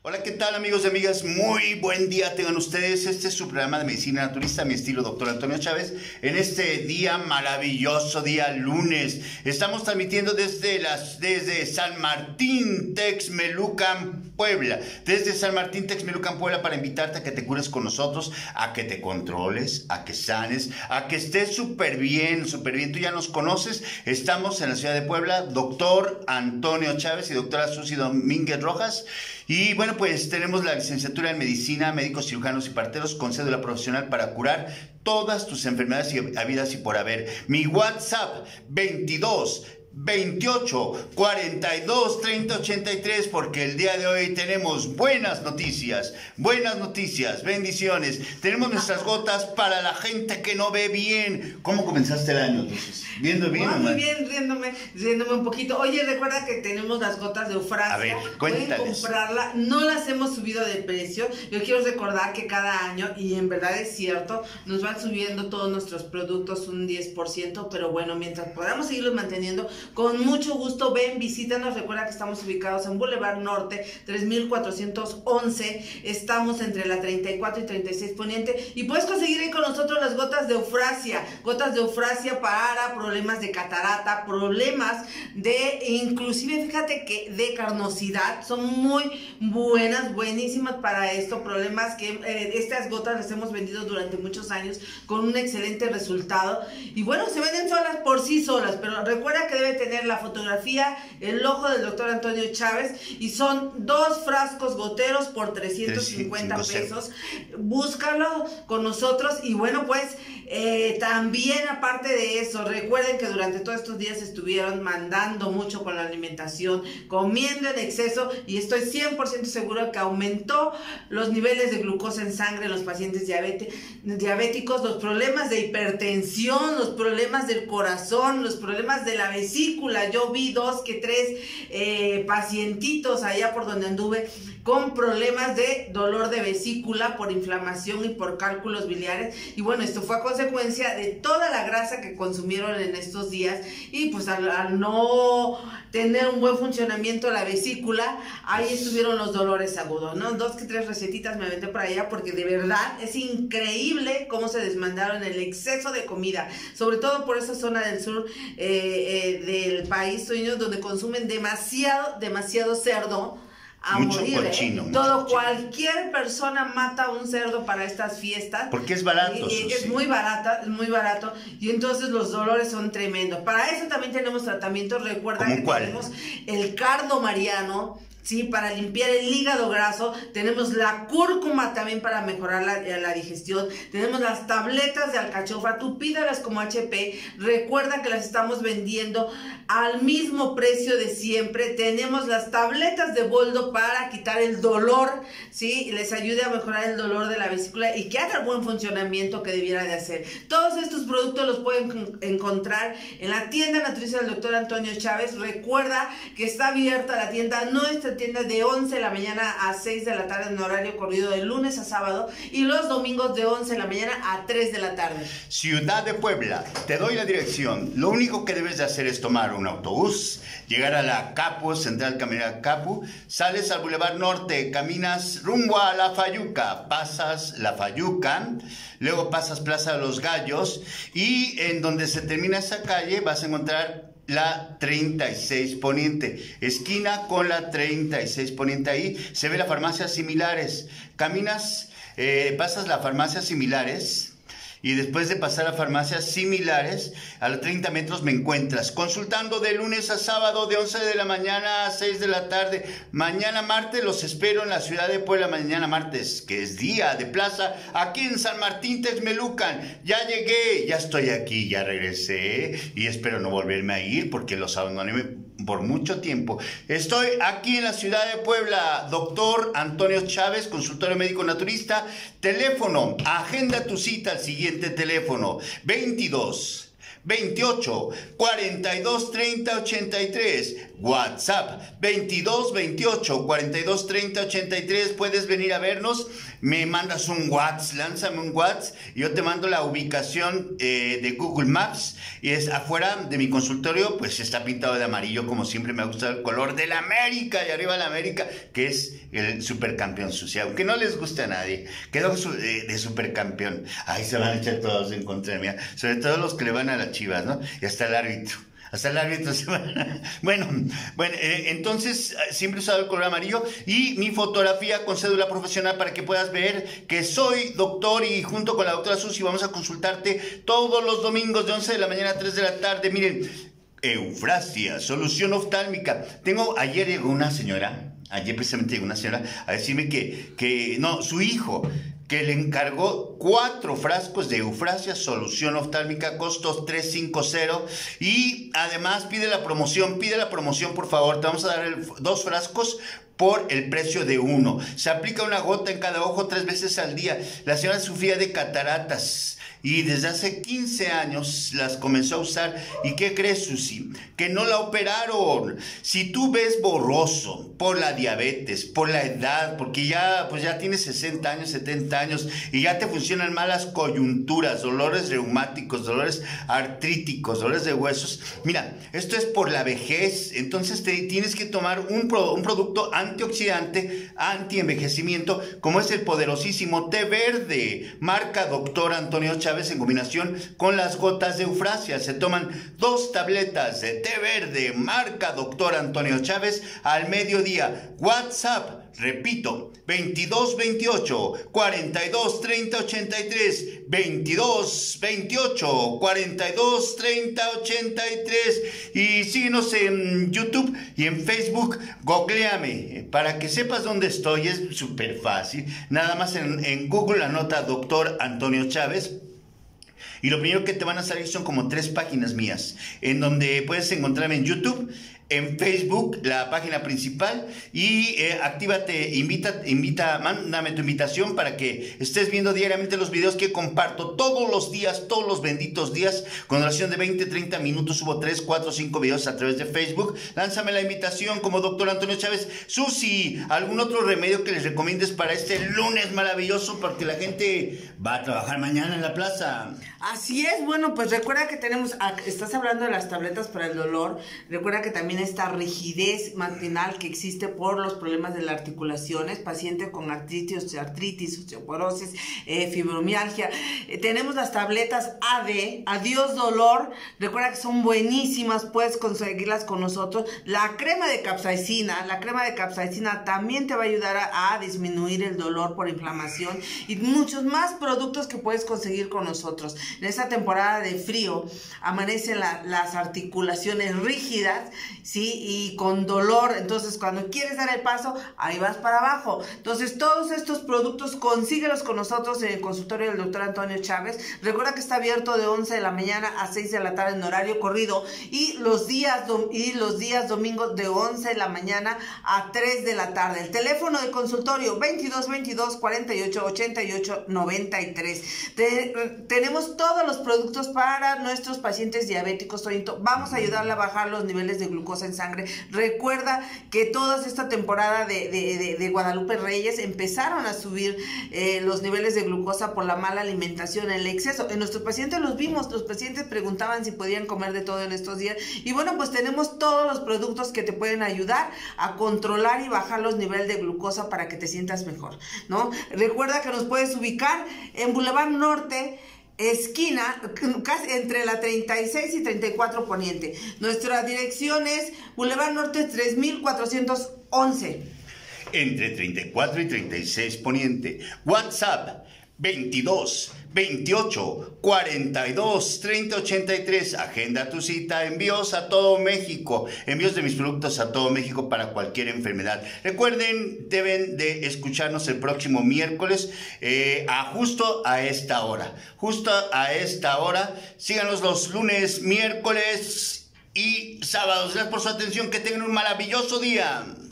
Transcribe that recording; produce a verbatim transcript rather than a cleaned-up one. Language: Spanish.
Hola, ¿qué tal, amigos y amigas? Muy buen día tengan ustedes. Este es su programa de Medicina Naturista, mi estilo doctor Antonio Chávez. En este día maravilloso, día lunes, estamos transmitiendo desde, las, desde San Martín, Texmelucan, Puebla. Desde San Martín, Texmelucan, Puebla, para invitarte a que te cures con nosotros, a que te controles, a que sanes, a que estés súper bien, súper bien. Tú ya nos conoces. Estamos en la ciudad de Puebla, doctor Antonio Chávez y doctora Susi Domínguez Rojas. Y bueno, pues tenemos la licenciatura en Medicina, médicos, cirujanos y parteros con cédula profesional para curar todas tus enfermedades y habidas y por haber. Mi WhatsApp, veintidós, veintiocho, cuarenta y dos, treinta, ochenta y tres, porque el día de hoy tenemos buenas noticias, buenas noticias, bendiciones. Tenemos nuestras gotas para la gente que no ve bien. ¿Cómo comenzaste el año, entonces? ¿Viendo bien? Oh, muy bien, riéndome, riéndome un poquito. Oye, recuerda que tenemos las gotas de Eufrasia. A ver, pueden cuéntales. comprarla, no las hemos subido de precio. Yo quiero recordar que cada año, y en verdad es cierto, nos van subiendo todos nuestros productos un diez por ciento, pero bueno, mientras podamos seguirlos manteniendo, con mucho gusto, ven, visítanos. Recuerda que estamos ubicados en Boulevard Norte, tres mil cuatrocientos once. Estamos entre la treinta y cuatro y treinta y seis Poniente. Y puedes conseguir ahí con nosotros las gotas de Eufrasia. Gotas de Eufrasia para problemas de catarata, problemas de, inclusive, fíjate que de carnosidad. Son muy buenas, buenísimas para esto. Problemas que eh, estas gotas las hemos vendido durante muchos años con un excelente resultado. Y bueno, se venden solas por sí solas, pero recuerda que debe tener la fotografía, el ojo del doctor Antonio Chávez, y son dos frascos goteros por trescientos cincuenta pesos. Búscalo con nosotros. Y bueno, pues eh, también aparte de eso, recuerden que durante todos estos días estuvieron mandando mucho con la alimentación, comiendo en exceso, y estoy cien por ciento seguro que aumentó los niveles de glucosa en sangre en los pacientes diabéticos, los problemas de hipertensión, los problemas del corazón, los problemas de la vesícula. Yo vi dos que tres eh, pacientitos allá por donde anduve con problemas de dolor de vesícula por inflamación y por cálculos biliares. Y bueno, esto fue a consecuencia de toda la grasa que consumieron en estos días, y pues al, al no tener un buen funcionamiento de la vesícula, ahí estuvieron los dolores agudos, ¿no? Dos que tres recetitas me aventé por allá, porque de verdad es increíble cómo se desmandaron el exceso de comida, sobre todo por esa zona del sur eh, eh, del país, donde consumen demasiado, demasiado cerdo. A mucho morir, cochino, ¿eh? mucho Todo, cochino. Cualquier persona mata un cerdo para estas fiestas. Porque es barato. Y, y es sí. muy barata, es muy barato. Y entonces los dolores son tremendos. Para eso también tenemos tratamientos. Recuerda que cuál? tenemos el cardo mariano, sí, para limpiar el hígado graso. Tenemos la cúrcuma también para mejorar la, la digestión. Tenemos las tabletas de alcachofa. Tú pídalas como H P. Recuerda que las estamos vendiendo al mismo precio de siempre. Tenemos las tabletas de boldo para quitar el dolor, sí, les ayude a mejorar el dolor de la vesícula y que haga el buen funcionamiento que debiera de hacer. Todos estos productos los pueden encontrar en la tienda naturista del doctor Antonio Chávez. Recuerda que está abierta la tienda, nuestra tienda, de once de la mañana a seis de la tarde en horario corrido de lunes a sábado, y los domingos de once de la mañana a tres de la tarde. Ciudad de Puebla, te doy la dirección. Lo único que debes de hacer es tomar un autobús, llegar a la Capu, Central Caminera Capu, sales al Boulevard Norte, caminas rumbo a La Fayuca, pasas La Fayuca, luego pasas Plaza de los Gallos, y en donde se termina esa calle vas a encontrar la treinta y seis Poniente, esquina con la treinta y seis Poniente. Ahí se ve la farmacia Similares. Caminas, eh, pasas la farmacia Similares, y después de pasar a farmacias Similares, a los treinta metros me encuentras consultando de lunes a sábado, de once de la mañana a seis de la tarde. Mañana martes los espero en la ciudad de Puebla. Mañana martes, que es día de plaza, aquí en San Martín, Texmelucan. Ya llegué, ya estoy aquí, ya regresé, y espero no volverme a ir porque los abandoné por mucho tiempo. Estoy aquí en la ciudad de Puebla, doctor Antonio Chávez, consultorio médico naturista. Teléfono, agenda tu cita al siguiente teléfono, veintidós, veintiocho, cuarenta y dos, treinta, ochenta y tres. WhatsApp veintidós, veintiocho, cuarenta y dos, treinta, ochenta y tres. Puedes venir a vernos, me mandas un WhatsApp, lánzame un WhatsApp y yo te mando la ubicación eh, de Google Maps, y es afuera de mi consultorio, pues está pintado de amarillo, como siempre me ha gustado el color de la América, y arriba la América, que es el supercampeón sucio, aunque no les guste a nadie, quedó de, de supercampeón. Ahí se van a echar todos en contra mía, sobre todo los que le van a las Chivas, ¿no? Y hasta el árbitro. Hasta el árbitro se va. Bueno, bueno eh, entonces siempre he usado el color amarillo y mi fotografía con cédula profesional para que puedas ver que soy doctor, y junto con la doctora Susi vamos a consultarte todos los domingos de once de la mañana a tres de la tarde. Miren, Eufrasia, solución oftálmica. Tengo, ayer llegó una señora, ayer precisamente llegó una señora a decirme que, que no, su hijo, que le encargó cuatro frascos de Eufrasia, solución oftálmica, costos trescientos cincuenta, y además pide la promoción, pide la promoción por favor, te vamos a dar el, dos frascos por el precio de uno. Se aplica una gota en cada ojo tres veces al día. La señora sufría de cataratas y desde hace quince años las comenzó a usar. ¿Y qué crees, Susi? Que no la operaron. Si tú ves borroso por la diabetes, por la edad, porque ya, pues ya tienes sesenta años, setenta años y ya te funcionan mal las coyunturas, dolores reumáticos, dolores artríticos, dolores de huesos, mira, esto es por la vejez. Entonces te tienes que tomar un, pro, un producto antioxidante, antienvejecimiento, como es el poderosísimo té verde, marca Doctor Antonio Chávez, en combinación con las gotas de Eufrasia. Se toman dos tabletas de té verde, marca Doctor Antonio Chávez, al mediodía. WhatsApp, repito, veintidós, veintiocho, cuarenta y dos, treinta, ochenta y tres, veintidós, veintiocho, cuarenta y dos, treinta, ochenta y tres, y síguenos en YouTube y en Facebook, googleame para que sepas dónde estoy, es súper fácil, nada más en, en Google anota Doctor Antonio Chávez. Y lo primero que te van a salir son como tres páginas mías, en donde puedes encontrarme en YouTube, en Facebook, la página principal, y eh, actívate, invita, invita, mándame tu invitación para que estés viendo diariamente los videos que comparto todos los días, todos los benditos días, con duración de veinte, treinta minutos, subo tres, cuatro, cinco videos a través de Facebook. Lánzame la invitación como Doctor Antonio Chávez. Susi, ¿algún otro remedio que les recomiendes para este lunes maravilloso? Porque la gente va a trabajar mañana en la plaza. Así es, bueno, pues recuerda que tenemos, estás hablando de las tabletas para el dolor, recuerda que también esta rigidez matinal que existe por los problemas de las articulaciones, paciente con artritis, artritis, osteoporosis, eh, fibromialgia. Eh, tenemos las tabletas A D, Adiós Dolor, recuerda que son buenísimas, puedes conseguirlas con nosotros. La crema de capsaicina, la crema de capsaicina también te va a ayudar a, a disminuir el dolor por inflamación, y muchos más productos que puedes conseguir con nosotros. En esta temporada de frío amanecen la, las articulaciones rígidas, ¿sí? Y con dolor. Entonces cuando quieres dar el paso, ahí vas para abajo. Entonces todos estos productos consíguelos con nosotros en el consultorio del doctor Antonio Chávez. Recuerda que está abierto de once de la mañana a seis de la tarde en horario corrido, y los días, y los días domingos de once de la mañana a tres de la tarde. El teléfono de consultorio veintidós, veintidós, cuarenta y ocho, ochenta y ocho, noventa y tres. Te, tenemos todos los productos para nuestros pacientes diabéticos. Vamos a ayudarle a bajar los niveles de glucosa en sangre. Recuerda que toda esta temporada de, de, de, de Guadalupe Reyes empezaron a subir eh, los niveles de glucosa por la mala alimentación, el exceso. En nuestros pacientes los vimos, los pacientes preguntaban si podían comer de todo en estos días, y bueno, pues tenemos todos los productos que te pueden ayudar a controlar y bajar los niveles de glucosa para que te sientas mejor, ¿no? Recuerda que nos puedes ubicar en Boulevard Norte, esquina, casi entre la treinta y seis y treinta y cuatro Poniente. Nuestra dirección es Boulevard Norte tres mil cuatrocientos once. Entre treinta y cuatro y treinta y seis Poniente. WhatsApp veintidós, veintiocho, cuarenta y dos, treinta, ochenta y tres. Agenda tu cita. Envíos a todo México. Envíos de mis productos a todo México para cualquier enfermedad. Recuerden, deben de escucharnos el próximo miércoles eh, a justo a esta hora. Justo a esta hora. Síganos los lunes, miércoles y sábados. Gracias por su atención. Que tengan un maravilloso día.